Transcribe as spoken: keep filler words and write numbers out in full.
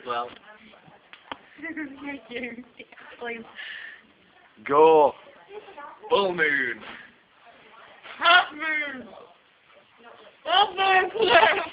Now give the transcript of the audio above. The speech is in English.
well. Thank you. Please. Go. Full moon. Half moon. Half moon.